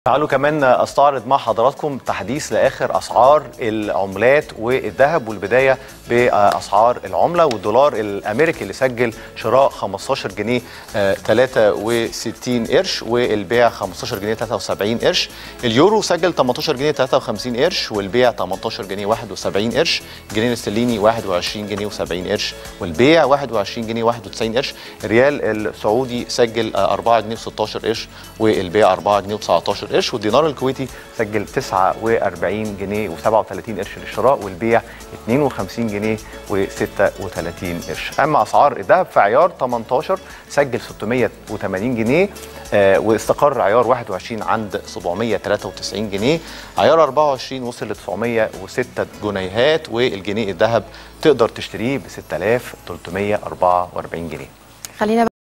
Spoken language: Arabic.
تعالوا كمان استعرض مع حضراتكم تحديث لاخر اسعار العملات والذهب، والبدايه باسعار العمله. والدولار الامريكي اللي سجل شراء 15 جنيه 63 قرش والبيع 15 جنيه 73 قرش. اليورو سجل 18 جنيه 53 قرش والبيع 18 جنيه 71 قرش. الجنيه الاسترليني 21 جنيه و70 قرش والبيع 21 جنيه 91 قرش. الريال السعودي سجل 4 جنيه و16 قرش والبيع 4 جنيه و19 قرش. والدينار الكويتي سجل 49 جنيه و37 قرش للشراء والبيع 52 جنيه و36 قرش. اما اسعار الذهب فعيار 18 سجل 680 جنيه واستقر عيار 21 عند 793 جنيه. عيار 24 وصل ل 906 جنيهات، والجنيه الذهب تقدر تشتريه ب 6344 جنيه. خلينا